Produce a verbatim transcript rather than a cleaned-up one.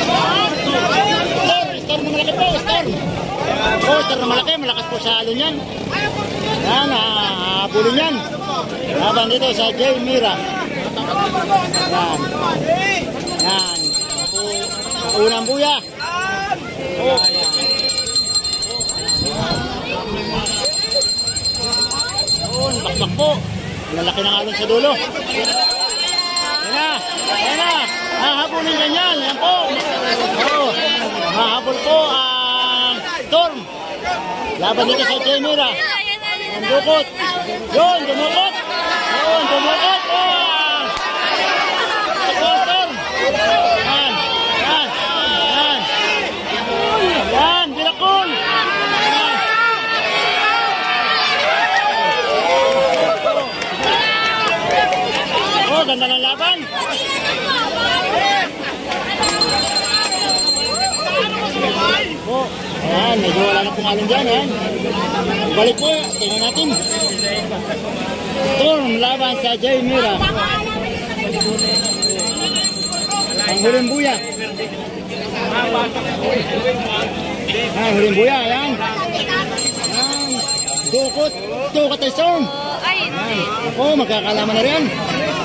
Storm na malaki po, Storm. Oh, Storm na malaki, malakas po sa halo niyan. Yan, hahabulin yan. Laban dito sa J. Mira. Yan. Yan. Unang buya. Oh, yan. Oh, bakbak po. Lalaki ng alon sa dulo. Yan na. Yan na. Hahabulin yan yan. Yan po. Oh, hahabol po ang Storm. Laban dito sa J. Mira. Ang dukot. Yun, dumukot. Yun, dumukot. Oh! Storm. Yan. Yan. Yan. Yan, bilakon. Yan. Oh, ganda ng laban. Oh, ayan, medyo wala na pong alon dyan, ayan. Balik po, tingnan natin. Storm, laban sa J. Mira. Ang huling buya. Ah, huling buya, ayan. Ayan, dukot, dukot ay Storm. Ayan, oh, magkakalaman na rin.